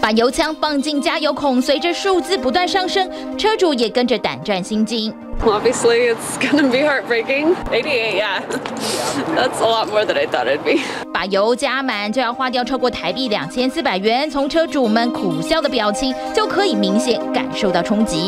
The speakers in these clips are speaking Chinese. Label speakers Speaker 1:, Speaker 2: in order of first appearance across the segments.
Speaker 1: 把油枪放进加油孔，随着数字不断上升，车主也跟着胆战心惊。
Speaker 2: Obviously, it's gonna be heartbreaking. 88, yeah. That's a lot more than I thought it'd be.
Speaker 1: 把油加满就要花掉超过台币2400元，从车主们苦笑的表情就可以明显感受到冲击。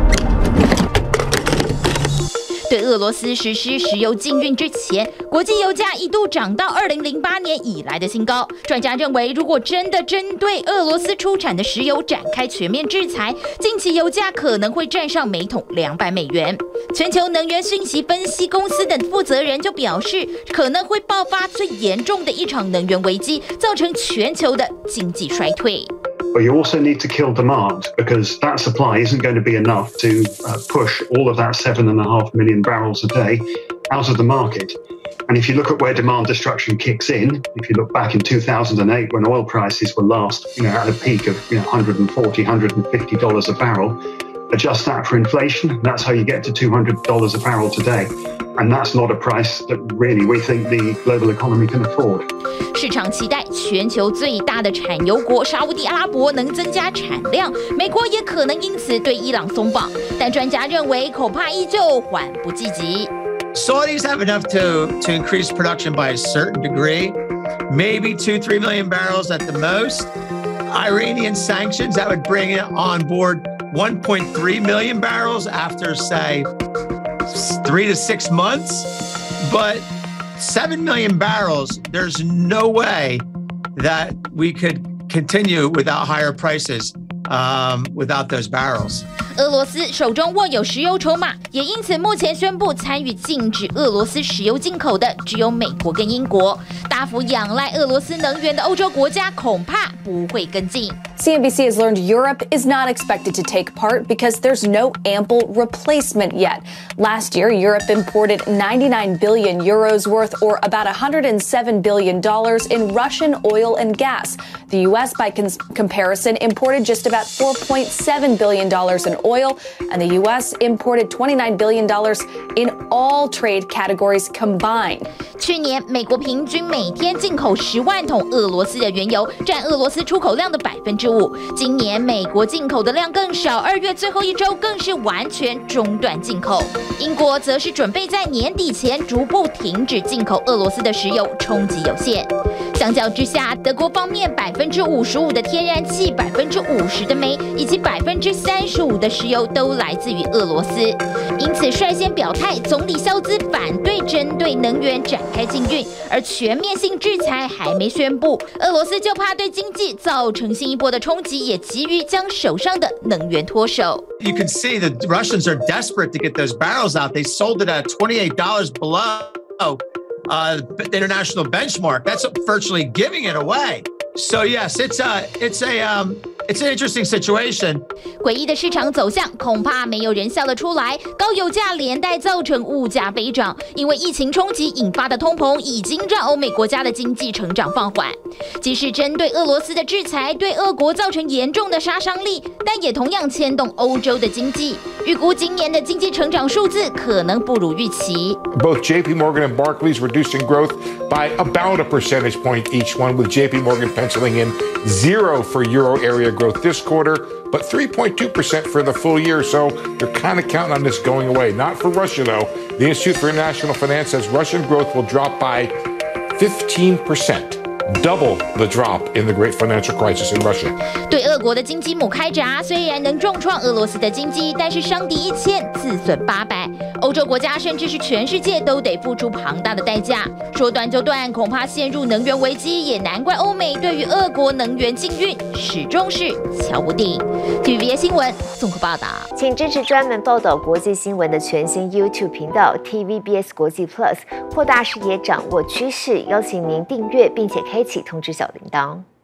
Speaker 1: 对俄罗斯实施石油禁运之前，国际油价一度涨到2008年以来的新高。专家认为，如果真的针对俄罗斯出产的石油展开全面制裁，近期油价可能会站上每桶200美元。全球能源讯息分析公司的负责人就表示，可能会爆发最严重的一场能源危机，造成全球的经济衰退。
Speaker 3: But you also need to kill demand because that supply isn't going to be enough to push all of that 7.5 million barrels a day out of the market. And if you look at where demand destruction kicks in, if you look back in 2008 when oil prices were last, at a peak of $140, $150 a barrel, adjust that for inflation, that's how you get to $200 a barrel today. And that's not a price that really we think the global economy can afford.
Speaker 1: 市场期待全球最大的产油国沙烏地阿拉伯能增加产量，美国也可能因此对伊朗松绑，但专家认为恐怕依旧缓不济急。
Speaker 4: Saudis have enough to increase production by a certain degree, maybe 2-3 million barrels at the most. Iranian sanctions that would bring it on board 1.3 million barrels after, say, 3 to 6 months, but 7 million barrels, there's no way that we could continue without higher prices, without those barrels.
Speaker 1: 俄罗斯手中握有石油筹码，也因此目前宣布参与禁止俄罗斯石油进口的只有美国跟英国。大幅仰赖俄罗斯能源的欧洲国家恐怕不会跟进。
Speaker 5: CNBC has learned Europe is not expected to take part because there's no ample replacement yet. Last year, Europe imported 99 billion euros worth, or about $107 billion in Russian oil and gas. The U.S., by comparison, imported just about $4.7 billion in oil, and the U.S. imported $29 billion in all trade categories combined.
Speaker 1: 去年，美国平均每天进口10万桶俄罗斯的原油，占俄罗斯出口量的5%。 今年美国进口的量更少，2月最后一周更是完全中断进口。英国则是准备在年底前逐步停止进口俄罗斯的石油，冲击有限。相较之下，德国方面55%的天然气、50%的煤以及35%的石油都来自于俄罗斯，因此率先表态，总理肖兹反对针对能源展开禁运，而全面性制裁还没宣布，俄罗斯就怕对经济造成新一波的冲击，也急于将手上的能源脱手。
Speaker 4: You can see the Russians are desperate to get those barrels out. They sold it at $28 below the international benchmark. That's virtually giving it away. So yes, it's an interesting situation.
Speaker 1: 诡异的市场走向，恐怕没有人笑得出来。高油价连带造成物价飞涨，因为疫情冲击引发的通膨，已经让欧美国家的经济成长放缓。即使针对俄罗斯的制裁对俄国造成严重的杀伤力，但也同样牵动欧洲的经济。预估今年的经济成长数字可能不如预期。
Speaker 6: Both J.P. Morgan and Barclays reducing growth by about a percentage point each one, with J.P. Morgan penciling in 0 for euro area growth this quarter, but 3.2% for the full year. So you're kind of counting on this going away. Not for Russia, though. The Institute for International Finance says Russian growth will drop by 15%. Double the drop in the great financial crisis in Russia.
Speaker 1: 对俄国的经济母开闸，虽然能重创俄罗斯的经济，但是伤敌1000，自损800。欧洲国家甚至是全世界都得付出庞大的代价。说断就断，恐怕陷入能源危机，也难怪欧美对于俄国能源禁运始终是瞧不定。TVBS 新闻综合报道，
Speaker 7: 请支持专门报道国际新闻的全新 YouTube 频道 TVBS 国际 Plus， 扩大视野，掌握趋势。邀请您订阅并且开启通知小铃铛。